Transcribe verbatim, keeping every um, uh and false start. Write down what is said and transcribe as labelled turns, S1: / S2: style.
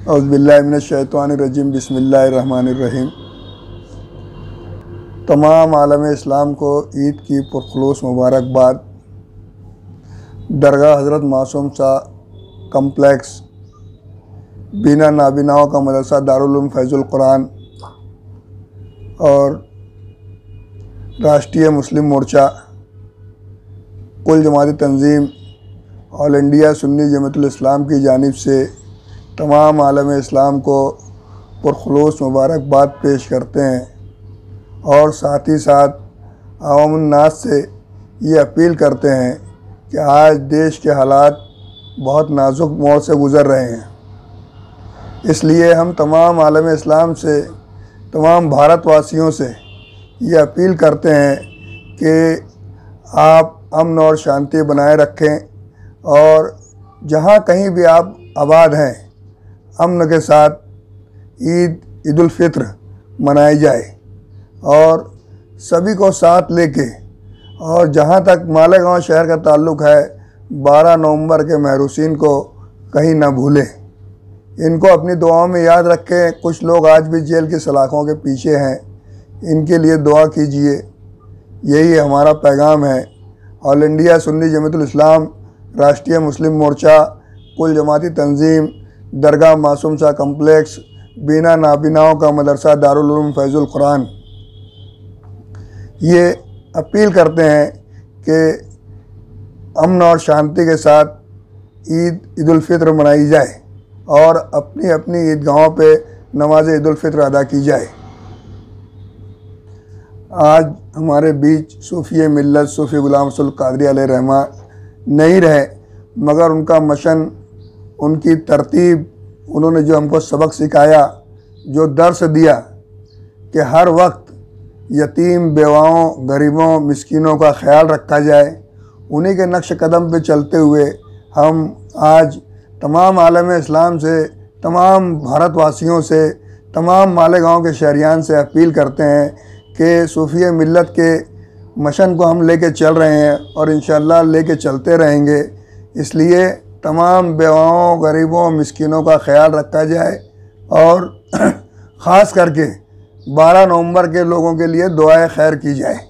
S1: اعوذ باللہ من الشیطان الرجیم بسم اللہ الرحمن الرحیم۔ تمام عالم اسلام کو عید کی پرخلوص مبارکباد۔ درگاہ حضرت معصوم شاہ کمپلیکس، بینا نابیناؤں کا مدرسہ دارالعلوم فیض القرآن اور راشٹریہ مسلم مورچہ کل جماعتی تنظیم آل انڈیا سنی جماعت الاسلام کی جانب سے تمام عالم اسلام کو پرخلوص مبارکباد پیش کرتے ہیں اور ساتھ ہی ساتھ عوام الناس سے یہ اپیل کرتے ہیں کہ آج دیش کے حالات بہت نازک موڑ سے گزر رہے ہیں، اس لیے ہم تمام عالم اسلام سے، تمام بھارت واسیوں سے یہ اپیل کرتے ہیں کہ آپ امن اور شانتی بنائے رکھیں اور جہاں کہیں بھی آپ آباد ہیں امن کے ساتھ عید عید الفطر منائی جائے اور سبھی کو ساتھ لے کے، اور جہاں تک مالیگاؤں شہر کا تعلق ہے بارہ نومبر کے محروسین کو کہیں نہ بھولیں، ان کو اپنی دعاؤں میں یاد رکھیں۔ کچھ لوگ آج بھی جیل کی سلاخوں کے پیچھے ہیں، ان کے لیے دعا کیجیے، یہی ہمارا پیغام ہے۔ آل انڈیا سنی جماعت الاسلام، راشٹریہ مسلم مورچہ کل جماعتی تنظیم، درگاہ معصوم شاہ کمپلیکس، بینا نابیناؤں کا مدرسہ دارالعلوم فیض القرآن یہ اپیل کرتے ہیں کہ امن اور شانتی کے ساتھ عید عید الفطر منائی جائے اور اپنی اپنی عیدگاہوں پہ نماز عید الفطر ادا کی جائے۔ آج ہمارے بیچ صوفی ملت صوفی غلام رسول القادری علیہ رحمہ نہیں رہے، مگر ان کا مشن، ان کی ترتیب، انہوں نے جو ہم کو سبق سکھایا، جو درس دیا کہ ہر وقت یتیم، بیواؤں، غریبوں، مسکینوں کا خیال رکھا جائے، انہی کے نقش قدم پہ چلتے ہوئے ہم آج تمام عالم اسلام سے، تمام بھارت واسیوں سے، تمام مالیگاؤں کے شہریان سے اپیل کرتے ہیں کہ صوفی ملت کے مشن کو ہم لے کے چل رہے ہیں اور انشاءاللہ لے کے چلتے رہیں گے۔ اس لیے تمام بیواؤں، غریبوں، مسکینوں کا خیال رکھا جائے اور خاص کر کے بارہ نومبر کے لوگوں کے لیے دعائے خیر کی جائے۔